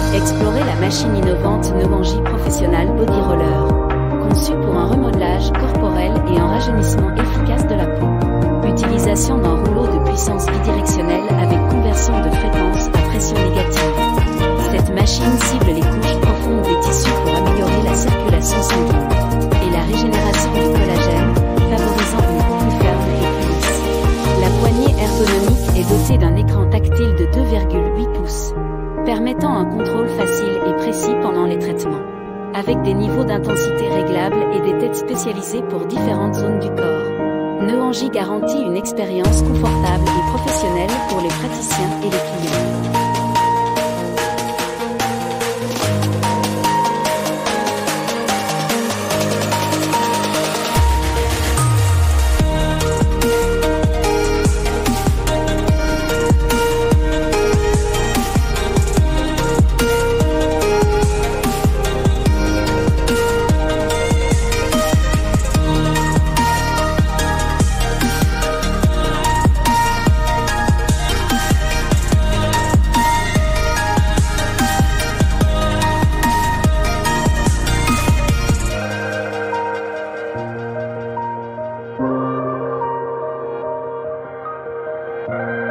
Explorez la machine innovante Noanji Professional Body Roller. Conçue pour un remodelage corporel et un rajeunissement efficace de la peau. Utilisation d'un rouleau de puissance bidirectionnelle avec conversion de fréquence à pression négative. Cette machine cible les couches profondes des tissus pour améliorer la circulation sanguine et la régénération du collagène, favorisant une peau plus ferme et plus lisse. La poignée ergonomique est dotée d'un écran tactile de 2,8 pouces, permettant un contrôle facile et précis pendant les traitements, avec des niveaux d'intensité réglables et des têtes spécialisées pour différentes zones du corps. Noanji garantit une expérience confortable et professionnelle pour les praticiens et les clients. Bye.